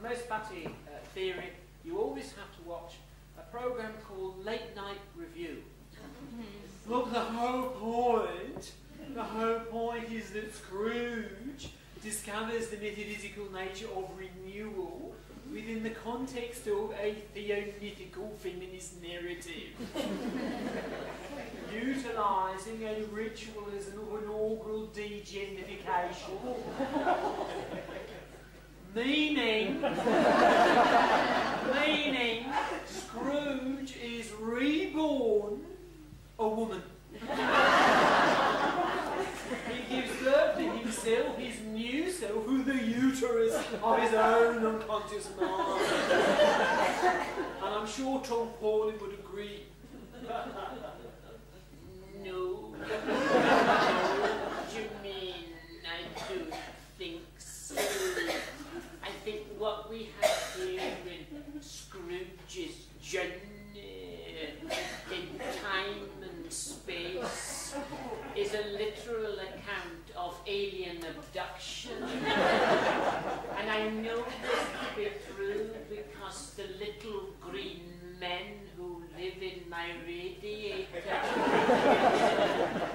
the most batty theory, you always have to watch a programme called Late Night Review. Look, the whole point is that Scrooge discovers the metaphysical nature of renewal within the context of a theomythical feminist narrative, utilising a ritualism of inaugural degenerification, meaning Scrooge is reborn a woman. He gives birth to himself, his new self, through the uterus of his own unconscious mind. And I'm sure Tom Paulin would agree. No, Germaine, I don't think so. I think what we have here in Scrooge's journey in time and space is a literal account of alien abduction. And I know this to be true because the little green men who live in my radiator